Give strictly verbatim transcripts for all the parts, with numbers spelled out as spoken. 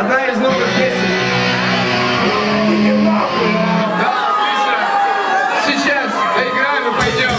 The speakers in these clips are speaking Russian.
Одна из новых песен. Да, отлично. Сейчас доиграем и пойдем.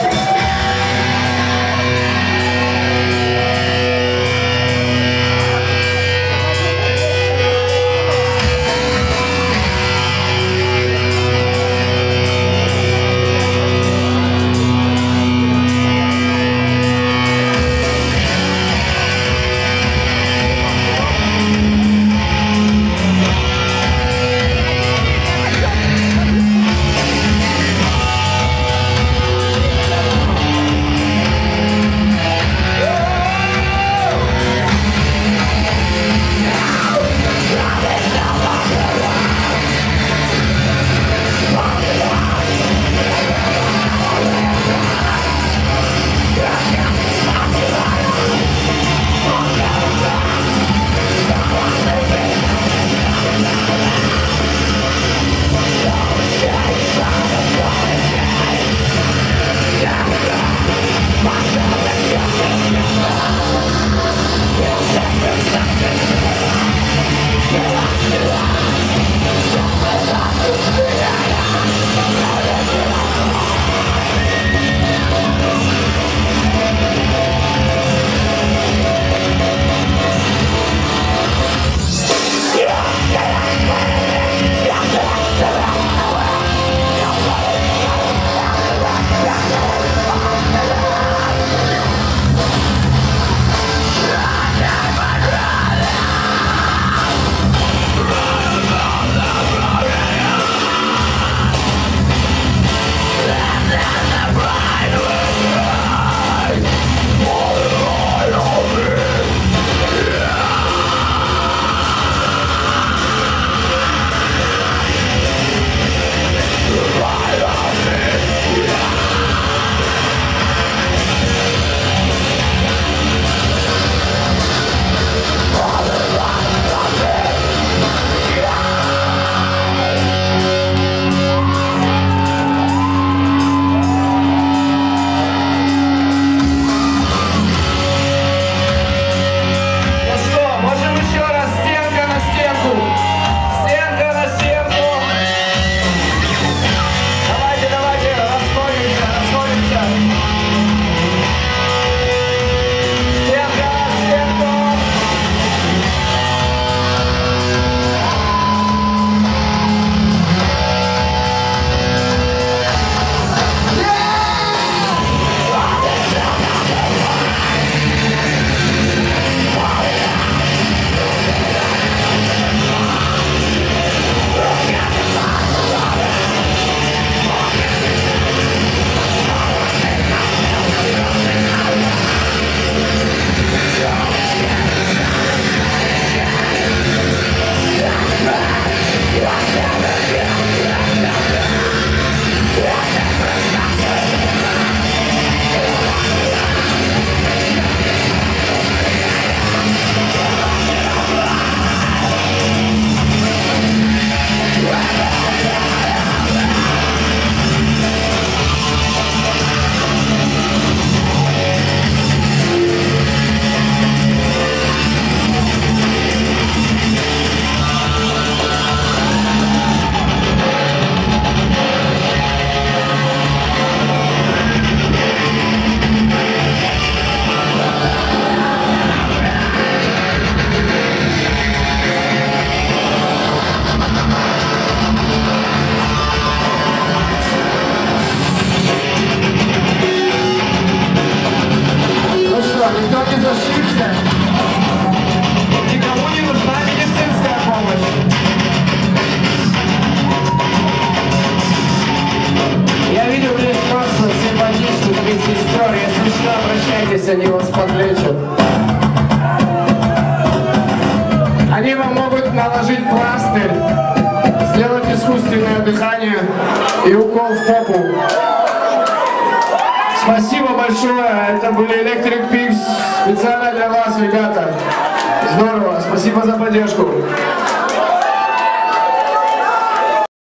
Никому не нужна медицинская помощь. Я видел здесь массу симпатичных медсестер. Если что, обращайтесь, они вас подлечат. Они вам могут наложить пластырь, сделать искусственное дыхание и укол в попу. Спасибо большое, это были Electric Pigs, специально для вас, ребята. Здорово, спасибо за поддержку.